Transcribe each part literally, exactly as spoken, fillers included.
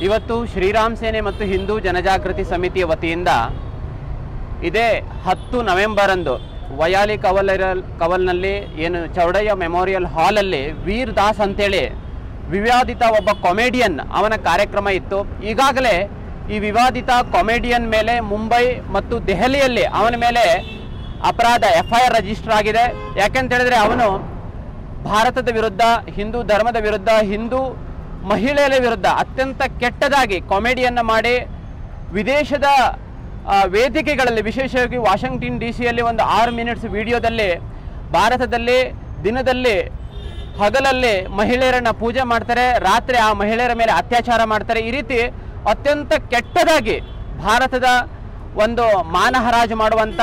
ಇವತ್ತು ಶ್ರೀರಾಮ್ ಸೇನೆ ಮತ್ತು ಹಿಂದೂ ಜನಜಾಗೃತಿ ಸಮಿತಿಯ ವತಿಯಿಂದ ಇದೇ ಹತ್ತು ನವೆಂಬರ್ ಅಂದು ವಯಾಲಿ ಕವಲ್ ಕವಲ್ನಲ್ಲಿ ಏನು ಚೌಡಯ್ಯ ಮೆಮೋರಿಯಲ್ ಹಾಲಲ್ಲಿ ವೀರ್ ದಾಸ್ ಅಂತೇಳಿ ವಿವಾದಿತ ಒಬ್ಬ ಕಾಮಿಡಿಯನ್ ಅವನ ಕಾರ್ಯಕ್ರಮ ಇತ್ತು. ಈಗಾಗಲೇ ಈ ವಿವಾದಿತ ಕಾಮಿಡಿಯನ್ ಮೇಲೆ ಮುಂಬೈ ಮತ್ತು ದೆಹಲಿಯಲ್ಲಿ ಅವನ ಮೇಲೆ ಅಪರಾಧ ಎಫ್ ಐ ಆರ್ ರಿಜಿಸ್ಟರ್ ಆಗಿದೆ. ಯಾಕೆಂತ ಹೇಳಿದ್ರೆ ಅವನು ಭಾರತದ ವಿರುದ್ಧ, ಹಿಂದೂ ಧರ್ಮದ ವಿರುದ್ಧ, ಹಿಂದೂ ಮಹಿಳೆಯರ ವಿರುದ್ಧ ಅತ್ಯಂತ ಕೆಟ್ಟದಾಗಿ ಕಾಮಿಡಿಯನ್ನು ಮಾಡಿ ವಿದೇಶದ ವೇದಿಕೆಗಳಲ್ಲಿ, ವಿಶೇಷವಾಗಿ ವಾಷಿಂಗ್ಟನ್ ಡಿ ಸಿಯಲ್ಲಿ ಒಂದು ಆರು ಮಿನಿಟ್ಸ್ ವಿಡಿಯೋದಲ್ಲಿ ಭಾರತದಲ್ಲಿ ದಿನದಲ್ಲಿ ಹಗಲಲ್ಲಿ ಮಹಿಳೆಯರನ್ನು ಪೂಜೆ ಮಾಡ್ತಾರೆ, ರಾತ್ರಿ ಆ ಮಹಿಳೆಯರ ಮೇಲೆ ಅತ್ಯಾಚಾರ ಮಾಡ್ತಾರೆ. ಈ ರೀತಿ ಅತ್ಯಂತ ಕೆಟ್ಟದಾಗಿ ಭಾರತದ ಒಂದು ಮಾನಹರಾಜು ಮಾಡುವಂಥ,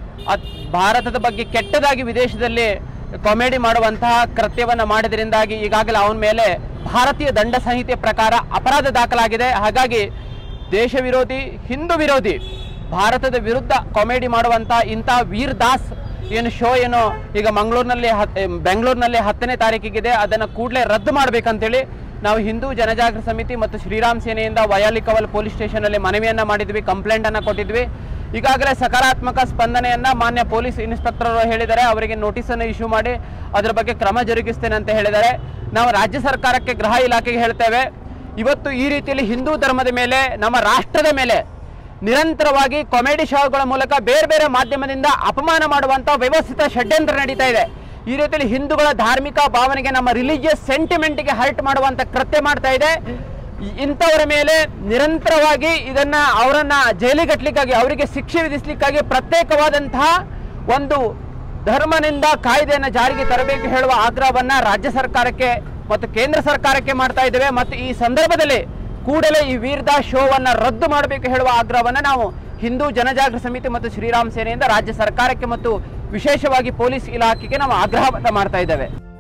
ಭಾರತದ ಬಗ್ಗೆ ಕೆಟ್ಟದಾಗಿ ವಿದೇಶದಲ್ಲಿ ಕಾಮಿಡಿ ಮಾಡುವಂತಹ ಕೃತ್ಯವನ್ನು ಮಾಡಿದ್ರಿಂದಾಗಿ ಈಗಾಗಲೇ ಅವನ ಮೇಲೆ ಭಾರತೀಯ ದಂಡ ಸಂಹಿತೆ ಪ್ರಕಾರ ಅಪರಾಧ ದಾಖಲಾಗಿದೆ. ಹಾಗಾಗಿ ದೇಶ ವಿರೋಧಿ, ಹಿಂದೂ ವಿರೋಧಿ, ಭಾರತದ ವಿರುದ್ಧ ಕಾಮಿಡಿ ಮಾಡುವಂಥ ಇಂಥ ವೀರ್ ದಾಸ್ ಏನು ಶೋ ಏನು ಈಗ ಮಂಗಳೂರಿನಲ್ಲಿ ಬೆಂಗಳೂರಿನಲ್ಲಿ ಹತ್ತನೇ ತಾರೀಕಿಗಿದೆ, ಅದನ್ನು ಕೂಡಲೇ ರದ್ದು ಮಾಡಬೇಕಂತೇಳಿ ನಾವು ಹಿಂದೂ ಜನಜಾಗೃತಿ ಸಮಿತಿ ಮತ್ತು ಶ್ರೀರಾಮ್ ಸೇನೆಯಿಂದ ವಯಾಲಿ ಕವಲ್ ಪೊಲೀಸ್ ಸ್ಟೇಷನಲ್ಲಿ ಮನವಿಯನ್ನು ಮಾಡಿದ್ವಿ, ಕಂಪ್ಲೇಂಟನ್ನು ಕೊಟ್ಟಿದ್ವಿ. ಈಗಾಗಲೇ ಸಕಾರಾತ್ಮಕ ಸ್ಪಂದನೆಯನ್ನು ಮಾನ್ಯ ಪೊಲೀಸ್ ಇನ್ಸ್ಪೆಕ್ಟರ್ ಅವರು ಹೇಳಿದ್ದಾರೆ. ಅವರಿಗೆ ನೋಟಿಸನ್ನು ಇಶ್ಯೂ ಮಾಡಿ ಅದರ ಬಗ್ಗೆ ಕ್ರಮ ಜರುಗಿಸ್ತೇನೆ ಅಂತ ಹೇಳಿದ್ದಾರೆ. ನಾವು ರಾಜ್ಯ ಸರ್ಕಾರಕ್ಕೆ, ಗೃಹ ಇಲಾಖೆಗೆ ಹೇಳ್ತೇವೆ, ಇವತ್ತು ಈ ರೀತಿಯಲ್ಲಿ ಹಿಂದೂ ಧರ್ಮದ ಮೇಲೆ, ನಮ್ಮ ರಾಷ್ಟ್ರದ ಮೇಲೆ ನಿರಂತರವಾಗಿ ಕಾಮಿಡಿ ಶೋಗಳ ಮೂಲಕ ಬೇರೆ ಬೇರೆ ಮಾಧ್ಯಮದಿಂದ ಅಪಮಾನ ಮಾಡುವಂಥ ವ್ಯವಸ್ಥಿತ ಷಡ್ಯಂತ್ರ ನಡೀತಾ ಇದೆ. ಈ ರೀತಿಯಲ್ಲಿ ಹಿಂದೂಗಳ ಧಾರ್ಮಿಕ ಭಾವನೆಗೆ, ನಮ್ಮ ರಿಲಿಜಿಯಸ್ ಸೆಂಟಿಮೆಂಟ್ಗೆ ಹರ್ಟ್ ಮಾಡುವಂಥ ಕೃತ್ಯ ಮಾಡ್ತಾ ಇದೆ. ಇಂಥವರ ಮೇಲೆ ನಿರಂತರವಾಗಿ ಇದನ್ನ ಅವರನ್ನ ಜೈಲಿಗಟ್ಟಲಿಕ್ಕಾಗಿ, ಅವರಿಗೆ ಶಿಕ್ಷೆ ವಿಧಿಸಲಿಕ್ಕಾಗಿ ಪ್ರತ್ಯೇಕವಾದಂತಹ ಒಂದು ಧರ್ಮನಿಂದ ಕಾಯ್ದೆಯನ್ನು ಜಾರಿಗೆ ತರಬೇಕು ಹೇಳುವ ಆಗ್ರಹವನ್ನ ರಾಜ್ಯ ಸರ್ಕಾರಕ್ಕೆ ಮತ್ತು ಕೇಂದ್ರ ಸರ್ಕಾರಕ್ಕೆ ಮಾಡ್ತಾ ಇದ್ದೇವೆ. ಮತ್ತು ಈ ಸಂದರ್ಭದಲ್ಲಿ ಕೂಡಲೇ ಈ ವೀರ್ ದಾಸ್ ಶೋವನ್ನ ರದ್ದು ಮಾಡಬೇಕು ಹೇಳುವ ಆಗ್ರಹವನ್ನು ನಾವು ಹಿಂದೂ ಜನಜಾಗೃತಿ ಸಮಿತಿ ಮತ್ತು ಶ್ರೀರಾಮ್ ಸೇನೆಯಿಂದ ರಾಜ್ಯ ಸರ್ಕಾರಕ್ಕೆ ಮತ್ತು ವಿಶೇಷವಾಗಿ ಪೊಲೀಸ್ ಇಲಾಖೆಗೆ ನಾವು ಆಗ್ರಹವನ್ನು ಮಾಡ್ತಾ ಇದ್ದೇವೆ.